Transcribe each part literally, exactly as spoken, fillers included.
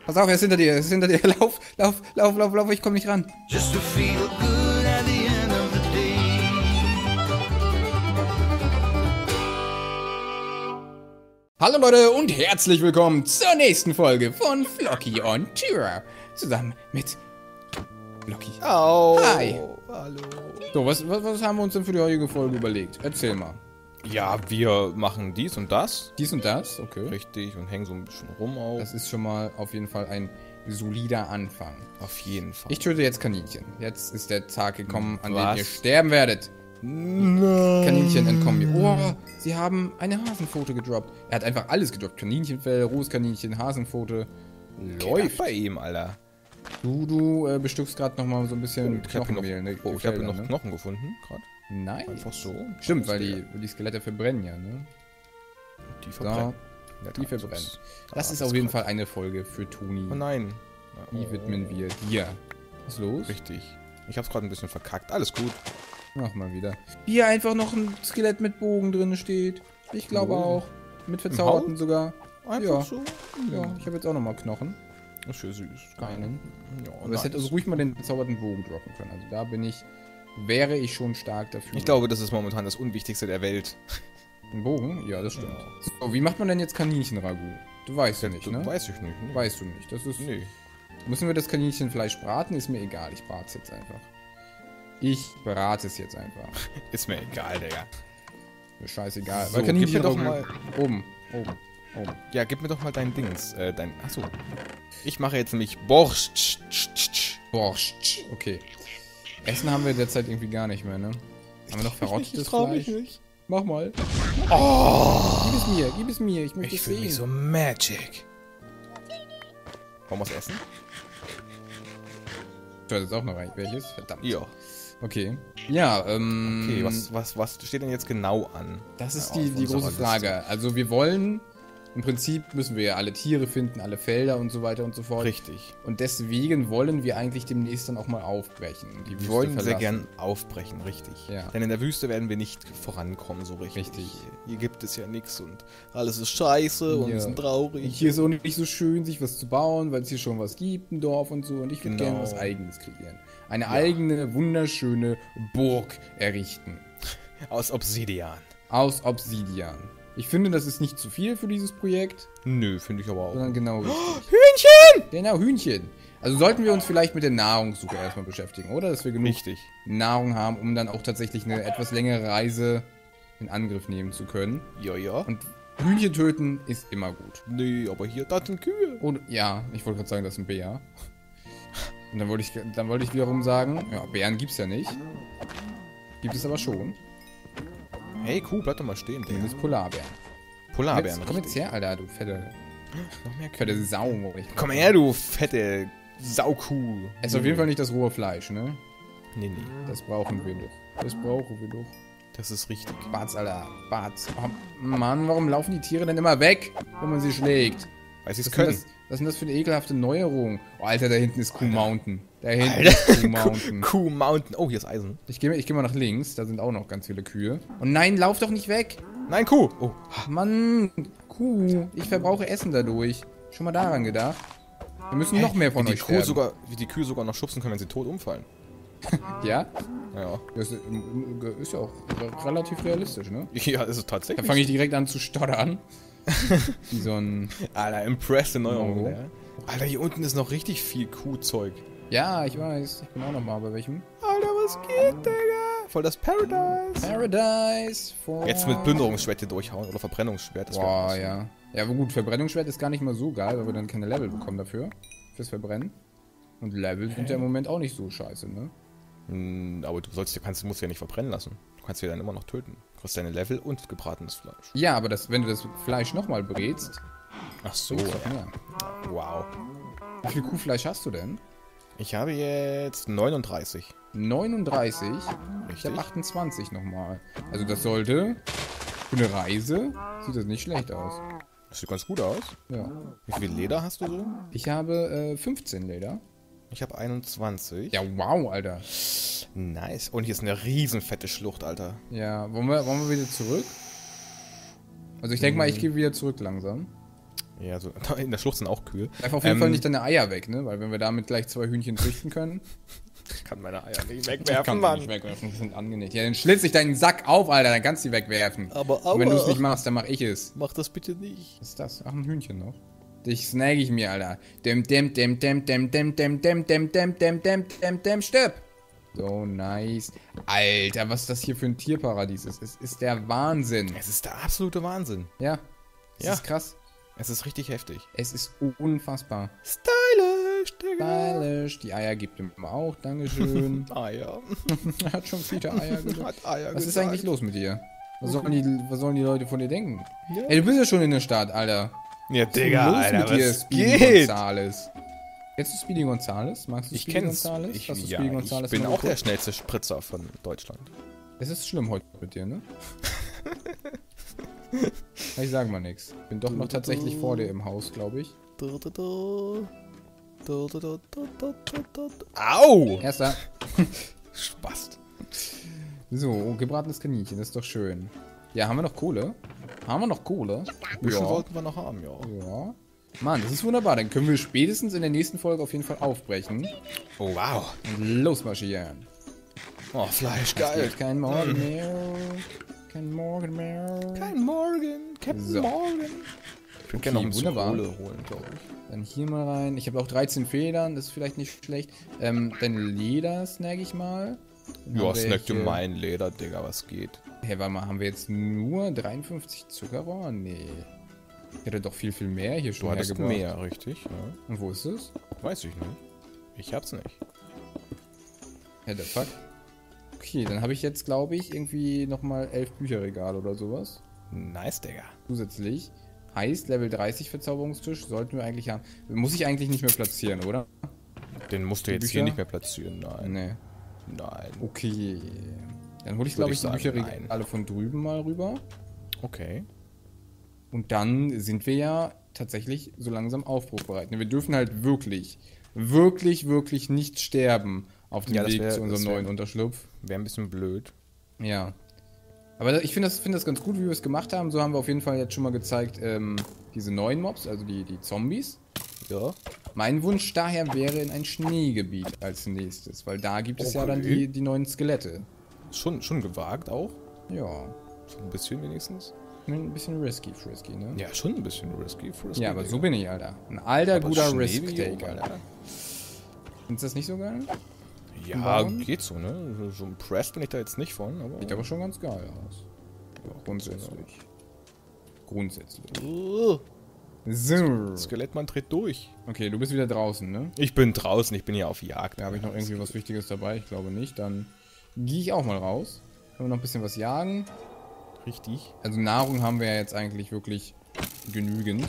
Pass auf, er ist hinter dir, er ist hinter dir. Lauf, lauf, lauf, lauf, lauf, ich komm nicht ran. Just to feel good at the end of the day. Hallo Leute und herzlich willkommen zur nächsten Folge von Flocky on Tour. Zusammen mit Flocky. Oh, Hi. Hallo. So, was, was, was haben wir uns denn für die heutige Folge überlegt? Erzähl mal. Ja, wir machen dies und das. Dies und das, okay. Richtig, und hängen so ein bisschen rum auch. Das ist schon mal auf jeden Fall ein solider Anfang. Auf jeden Fall. Ich töte jetzt Kaninchen. Jetzt ist der Tag gekommen, an Was? dem ihr sterben werdet. Nein. Kaninchen entkommen mir. Oh, sie haben eine Hasenpfote gedroppt. Er hat einfach alles gedroppt. Kaninchenfell, rohes Kaninchen, Hasenpfote. Läuft bei ihm, Alter. Du, du äh, bestückst gerade nochmal so ein bisschen Ich habe Knochenmehl. noch, Ne? oh, ich hab hier Felder, noch ne? Knochen gefunden, gerade. Nein. Einfach so. Stimmt, weil Alles die, weil die Skelette verbrennen ja, ne? Die So, verbrennen. In der die Tat, verbrennen. so Das Ah, ist auf jeden korrekt. Fall eine Folge für Toni. Oh nein. Die widmen wir dir. Was ist los? Richtig. Ich hab's gerade ein bisschen verkackt. Alles gut. Mach mal wieder. Hier einfach noch ein Skelett mit Bogen drin steht. Ich glaube Bogen? auch. Mit Verzauberten Haus? sogar. Einfach Ja. so. Ja, ich habe jetzt auch nochmal Knochen. Das ist ja süß. Keinen. Ja, Aber es hätte also ruhig mal den verzauberten Bogen droppen können. Also da bin ich, wäre ich schon stark dafür. Ich glaube, das ist momentan das Unwichtigste der Welt. Ein Bogen? Ja, das stimmt. Ja. So, wie macht man denn jetzt Kaninchen-Ragout? Du weißt ja nicht, Du- ne? Weiß ich nicht. Ne? Weißt du nicht. Das ist. Nee. Müssen wir das Kaninchenfleisch braten? Ist mir egal. Ich brate es jetzt einfach. Ich brate es jetzt einfach. Ist mir egal, Digga. Mir scheißegal. So, Weil gib mir doch Kaninchenragout- mal- Oben. Oben. Oben. Ja, gib mir doch mal dein Dings. Äh, dein. Achso. Ich mache jetzt nämlich Borscht. Borscht. Okay. Essen haben wir derzeit irgendwie gar nicht mehr, ne? Haben wir noch verrottetes Fleisch? nicht. Mach mal. Oh! Gib es mir, gib es mir. Ich möchte Ich es fühle sehen. mich so magic. Wollen wir was essen? Du hattest auch noch rein. Welches? Verdammt. Ja. Okay. Ja, ähm... Okay, was, was, was steht denn jetzt genau an? Das ist Ja, die, auf die unserer große Liste. Frage. Also wir wollen... Im Prinzip müssen wir ja alle Tiere finden, alle Felder und so weiter und so fort. Richtig. Und deswegen wollen wir eigentlich demnächst dann auch mal aufbrechen. und Die Wir Wüste wollen sehr verlassen. gern aufbrechen, richtig. Ja. Denn in der Wüste werden wir nicht vorankommen, so richtig. Richtig. Hier gibt es ja nichts und alles ist scheiße und Ja. wir sind Und traurig. hier ist auch nicht so schön, sich was zu bauen, weil es hier schon was gibt, ein Dorf und so. Und ich würde Genau. gerne was Eigenes kreieren. Eine eigene, wunderschöne Burg errichten. Aus Obsidian. Aus Obsidian. Ich finde, das ist nicht zu viel für dieses Projekt, Nö, finde ich aber auch. sondern genau richtig. Hühnchen! Genau, Hühnchen. Also sollten wir uns vielleicht mit der Nahrungssuche erstmal beschäftigen, oder? Dass wir genug Richtig. Nahrung haben, um dann auch tatsächlich eine etwas längere Reise in Angriff nehmen zu können. Ja, ja. Und Hühnchen töten ist immer gut. Nee, aber hier, da sind Kühe. Und ja, ich wollte gerade sagen, das ist ein Bär. Und dann wollte ich, dann wollte ich wiederum sagen, ja, Bären gibt's ja nicht. Gibt es aber schon. Hey, Kuh, bleib doch mal stehen, Digga. Zumindest Polarbären. Polarbären, Jetzt, komm jetzt richtig. her, Alter, du fette, Noch mehr Kühe. fette Sau. Ich- Komm her, du fette Saukuh. Es ist auf jeden Fall nicht das rohe Fleisch, ne? Nee, nee. Das brauchen wir doch. Das brauchen wir doch. Das ist richtig. Bart's, Alter. Bart's. Oh, Mann, warum laufen die Tiere denn immer weg, wenn man sie schlägt? Weil sie es Was, können. sind das, was sind das für eine ekelhafte Neuerung? Oh, Alter, da hinten ist Kuh Mountain. Da hinten ist Kuh Mountain. Kuh Mountain. Oh, hier ist Eisen. Ich gehe ich geh mal nach links, da sind auch noch ganz viele Kühe. Und nein, lauf doch nicht weg! Nein, Kuh. Oh. Mann, Kuh, ich verbrauche Essen dadurch. Schon mal daran gedacht? Wir müssen noch mehr von wie euch die Kuh sterben. sogar, Wie die Kühe sogar noch schubsen können, wenn sie tot umfallen. Ja? Ja. Das ist, ist ja auch relativ realistisch, ne? Ja, das ist Da tatsächlich. fange ich direkt an zu stottern. Wie so ein... Alter, impressed Neuerung. No. Ja. Alter, hier unten ist noch richtig viel Kuhzeug. Ja, ich weiß. Ich bin auch noch mal bei welchem. Alter, was geht, Digga? Voll das Paradise. Paradise. For... Jetzt mit Plünderungsschwert hier durchhauen oder Verbrennungsschwert. Das wär Boah, was. ja. Ja, aber gut, Verbrennungsschwert ist gar nicht mal so geil, weil wir dann keine Level bekommen dafür. Fürs Verbrennen. Und Level sind ja im Moment auch nicht so scheiße, ne? Hm, aber du sollst, du kannst, du musst ja nicht verbrennen lassen. Du kannst sie dann immer noch töten. Du kriegst deine Level und gebratenes Fleisch. Ja, aber das, wenn du das Fleisch nochmal brätst, Ach so. bringt's doch mehr. Wow. Wie viel Kuhfleisch hast du denn? Ich habe jetzt neununddreißig. neununddreißig. Ich Richtig. habe achtundzwanzig nochmal. Also das sollte für eine Reise, sieht das nicht schlecht aus. Das sieht ganz gut aus. Ja. Wie viel Leder hast du so? Ich habe äh, fünfzehn Leder. Ich habe einundzwanzig. Ja, wow, Alter. Nice. Und hier ist eine riesen fette Schlucht, Alter. Ja, wollen wir, wollen wir wieder zurück? Also ich denke mal, ich gehe wieder zurück langsam. Ja, so, in der Schlucht sind auch Kühe. Einfach auf jeden Ähm, Fall nicht deine Eier weg, ne? Weil wenn wir damit gleich zwei Hühnchen züchten können. Ich kann meine Eier nicht Ich wegwerfen, kann die Mann. nicht wegwerfen, die sind angenäht. Ja, dann schlitz ich deinen Sack auf, Alter, dann kannst du die wegwerfen. Aber, Und wenn du es aber- nicht machst, dann mach ich es. Mach das bitte nicht. Was ist das? Ach, ein Hühnchen noch. Dich snag ich mir, Alter. Dem, dem, dem, dem, dem, dem, dem, dem, dem, dem, dem, dem, dem, dem, stirb. So, nice. Alter, was das hier für ein Tierparadies ist. Es ist der Wahnsinn. Es ist der absolute Wahnsinn. Ja. Es Ja. ist krass. Es ist richtig heftig. Es ist unfassbar. Stylisch, Digga. Stylisch. Die Eier gibt ihm auch. Dankeschön. Eier. Er hat schon viele Eier gesagt. Hat Eier Was ist gesagt. eigentlich los mit dir? Was sollen die, was sollen die Leute von dir denken? Ja. Ey, du bist ja schon in der Stadt, Alter. Ja, Was ist denn Digga, los Alter, mit dir, was Speedy geht? Gonzales? Kennst du Speedy Gonzales? Magst du Ich Speedy kenn's. Gonzales? Ich, Hast du ja, Speedy ich Gonzales bin mal auch der geguckt? schnellste Spritzer von Deutschland. Es ist schlimm heute mit dir, ne? Ich sag mal nix. Bin doch noch tatsächlich vor dir im Haus, glaube ich. Du, du, du. Du, du, du, du, du, du, du. Au! Erster. Spast. So, oh, gebratenes Kaninchen, das ist doch schön. Ja, haben wir noch Kohle? Haben wir noch Kohle? Ein bisschen Ja. wollten wir noch haben, ja. Ja. Mann, das ist wunderbar. Dann können wir spätestens in der nächsten Folge auf jeden Fall aufbrechen. Oh, wow. Und losmarschieren. Oh, Fleisch, Es geil. gibt kein Morgen mehr. Kein Morgen mehr. Kein Morgen. Captain So. Morgan. Ich würde gerne noch ein bisschen wunderbar. Kohle holen, glaube ich. Dann hier mal rein. Ich habe auch dreizehn Federn, das ist vielleicht nicht schlecht. Ähm, dann Leder snag ich mal. Dann Ja, haben wir snack du hier- mein Leder, Digga, was geht? Hey, warte mal, haben wir jetzt nur dreiundfünfzig Zuckerrohr? Nee. Ich hätte doch viel, viel mehr hier schon Du hattest hergebracht. mehr, richtig? Ja. Und wo ist es? Weiß ich nicht. Ich hab's nicht. Ja, der Fuck. Okay, dann habe ich jetzt, glaube ich, irgendwie nochmal elf Bücherregale oder sowas. Nice, Digga. Zusätzlich. Heißt, Level dreißig Verzauberungstisch sollten wir eigentlich haben. Muss ich eigentlich nicht mehr platzieren, oder? Den musst du Die jetzt Bücher? hier nicht mehr platzieren, nein. Nee. Nein. Okay. Dann hole ich, Würde glaube ich ich, die sagen, Bücherregale nein. von drüben mal rüber. Okay. Und dann sind wir ja tatsächlich so langsam aufbruchbereit. Wir dürfen halt wirklich, wirklich, wirklich nicht sterben auf dem Ja, das Weg wär- zu unserem das wär- neuen Unterschlupf. Wäre ein bisschen blöd. Ja. Aber ich finde das, find das ganz gut, wie wir es gemacht haben. So haben wir auf jeden Fall jetzt schon mal gezeigt, ähm, diese neuen Mobs, also die, die Zombies. Ja. Mein Wunsch daher wäre in ein Schneegebiet als nächstes, weil da gibt es ja dann Okay. die, die neuen Skelette. Schon, schon gewagt auch. Ja. So ein bisschen wenigstens. Ein bisschen risky, frisky, ne? Ja, schon ein bisschen risky. frisky, Ja, aber Digga. so bin ich, Alter. Ein alter, Aber guter Schneebiom, Risk-Taker. Alter. Findest du das nicht so geil? Ja, Bauen? geht so, ne? So- So impressed bin ich da jetzt nicht von, aber. Sieht aber schon ganz geil aus. Ja, grundsätzlich. Grundsätzlich. Uh, So. Skelettmann tritt durch. Okay, du bist wieder draußen, ne? Ich bin draußen, ich bin ja auf Jagd. Da habe ich noch irgendwie was Wichtiges dabei. Ich glaube nicht. Dann gehe ich auch mal raus. Können wir noch ein bisschen was jagen. Richtig. Also Nahrung haben wir ja jetzt eigentlich wirklich genügend.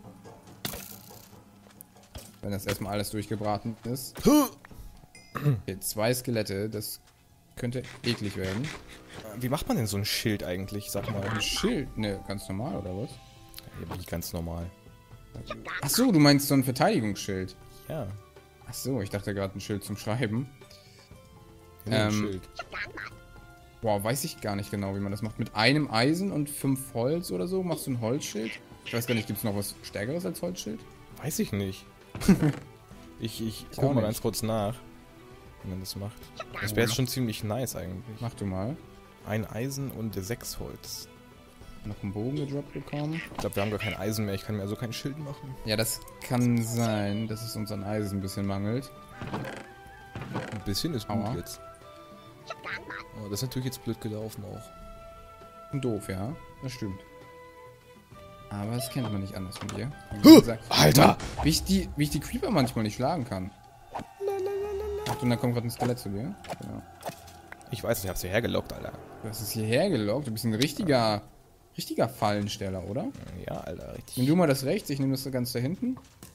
Wenn das erstmal alles durchgebraten ist. Okay, zwei Skelette, das könnte eklig werden. Wie macht man denn so ein Schild eigentlich, sag mal? Ein Schild? Ne, ganz normal, oder was? Ja, wie ganz normal. Ach so, du meinst so ein Verteidigungsschild. Ja. Ach so, ich dachte gerade ein Schild zum Schreiben. Nee, ein Ähm, Schild. Boah, weiß ich gar nicht genau, wie man das macht. Mit einem Eisen und fünf Holz oder so machst du ein Holzschild? Ich weiß gar nicht, gibt es noch was Stärkeres als Holzschild? Weiß ich nicht. ich ich Ich guck auch mal nicht. ganz kurz nach, wie man das macht. Das wäre jetzt schon ziemlich nice eigentlich. Mach du mal. Ein Eisen und sechs Holz. Noch einen Bogen gedroppt bekommen. Ich glaube, wir haben gar kein Eisen mehr. Ich kann mir also kein Schild machen. Ja, das kann sein, dass es uns an Eisen ein bisschen mangelt. Ein bisschen ist gut Aua. jetzt. Oh, das ist natürlich jetzt blöd gelaufen auch. Doof, ja. Das stimmt. Aber das kennt man nicht anders von dir. Huh, Wie gesagt, Alter! Mann, wie ich, die, wie ich die Creeper manchmal nicht schlagen kann. Ach, und da kommt gerade ein Skelett zu dir. Genau. Ich weiß, ich hab's hierher gelockt, Alter. Du hast es hierher gelockt. Du bist ein richtiger, richtiger Fallensteller, oder? Ja, Alter, richtig. Nimm du mal das rechts, ich nehme das ganz da hinten.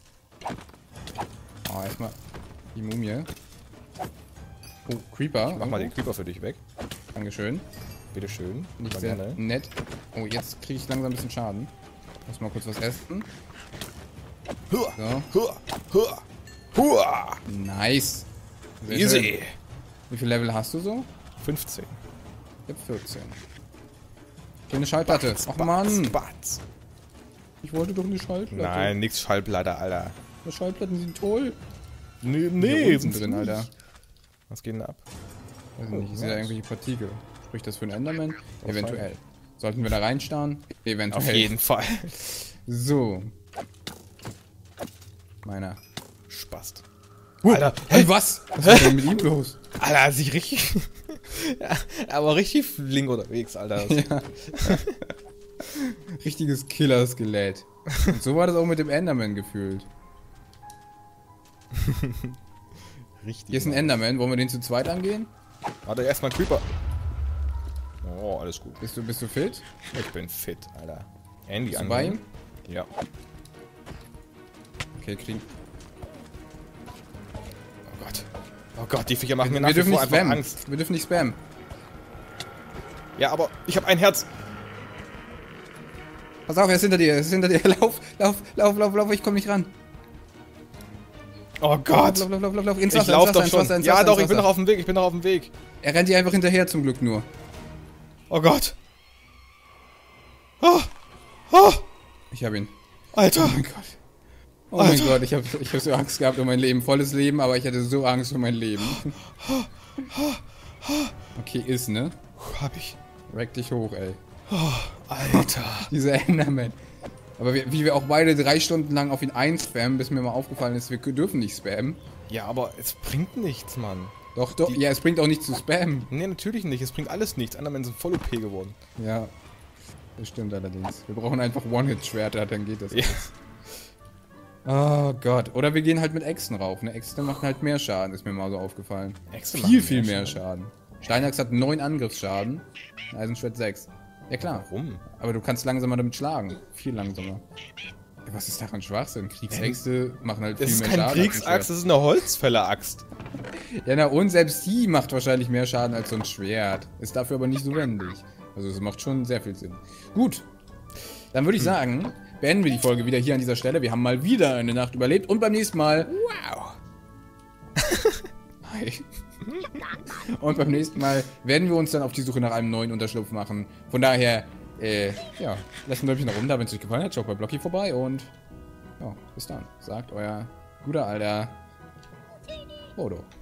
Oh, erstmal die Mumie. Oh, Creeper. Mach mal den Creeper für dich weg. Dankeschön. Bitteschön. Nicht War sehr gerne. nett. Oh, jetzt kriege ich langsam ein bisschen Schaden. Muss mal kurz was essen. Hua, So. hua, hua, hua. Nice. Sehr Easy. schön. Wie viel Level hast du so? fünfzehn. Ich hab vierzehn. Schöne Schallplatte. Och Mann. Spatz. Ich wollte doch eine Schallplatte. Nein, nix Schallplatte, Alter. Die Schallplatten sind toll. Nee, Hier nee. unten drin, Alter. Was geht denn ab? Weiß Oh, nicht, ich sehe da nice. irgendwelche Partikel. Spricht das für einen Enderman? Oh, Eventuell. Sollten wir da reinstarren? Eventuell. Auf jeden Fall. So. Meiner. Spast. Alter, hey, was? Was ist denn mit ihm los? Alter, hat sich richtig. Ja, aber richtig flink unterwegs, Alter. Ja. Richtiges Killer-Skelett. Und so war das auch mit dem Enderman gefühlt. Richtig. Hier ist ein Enderman. Wollen wir den zu zweit angehen? Warte, erstmal Creeper. Oh, alles gut. Bist du, bist du fit? Ich bin fit, Alter. Andy Bist du an. bei ihm? Ja. Okay, kriegen. Oh Gott. Oh Gott, die Viecher machen mir Wir nach wie dürfen vor nicht einfach spammen. Angst. Wir dürfen nicht spammen. Ja, aber ich habe ein Herz. Pass auf, er ist hinter dir, er ist hinter dir. Lauf, lauf, lauf, lauf, lauf, ich komm nicht ran. Oh Gott. Lauf, lauf, lauf, lauf, lauf, ins Ich Wasser, lauf ins doch Wasser, ins schon. Wasser, ins Ja, Wasser, doch, ins ich bin noch Wasser. auf dem Weg. Ich bin noch auf dem Weg. Er rennt dir einfach hinterher zum Glück nur. Oh Gott. Oh. Oh. Ich hab ihn. Alter. Oh mein Gott. Oh mein Alter. Gott, ich hab, ich hab so Angst gehabt um mein Leben. Volles Leben, aber ich hatte so Angst um mein Leben. Okay, ist, ne? Puh, hab ich. Rack dich hoch, ey. Alter. Dieser Enderman. Aber wir, wie wir auch beide drei Stunden lang auf ihn einspammen, bis mir mal aufgefallen ist, wir dürfen nicht spammen. Ja, aber es bringt nichts, Mann. Doch, doch. Die- Ja, es bringt auch nichts zu spammen. Nee, natürlich nicht. Es bringt alles nichts. Andermen sind voll O P geworden. Ja. Das stimmt allerdings. Wir brauchen einfach One-Hit-Schwerter, dann geht das. Ja. Oh Gott. Oder wir gehen halt mit Äxten rauf. Ne, Äxte machen halt mehr Schaden, ist mir mal so aufgefallen. Äxte viel, machen viel mehr mehr Schaden. Steinachs hat neun Angriffsschaden. Eisenschwert sechs. Ja klar. Warum? Aber du kannst langsamer damit schlagen. Viel langsamer. Ja, was ist daran Schwachsinn? Kriegsäxte machen halt viel Das ist mehr kein Schaden. als ein Kriegsaxt, das ist eine Holzfäller-Axt. Schwert. Ja, na und selbst die macht wahrscheinlich mehr Schaden als so ein Schwert. Ist dafür aber nicht so wendig. Also es macht schon sehr viel Sinn. Gut. Dann würde ich sagen, beenden wir die Folge wieder hier an dieser Stelle. Wir haben mal wieder eine Nacht überlebt und beim nächsten Mal... Wow. Hi. Und beim nächsten Mal werden wir uns dann auf die Suche nach einem neuen Unterschlupf machen. Von daher, äh, ja, lasst ein Däumchen nach oben da, wenn es euch gefallen hat. Schaut bei Blocky vorbei und ja, bis dann. Sagt euer guter alter Bodo.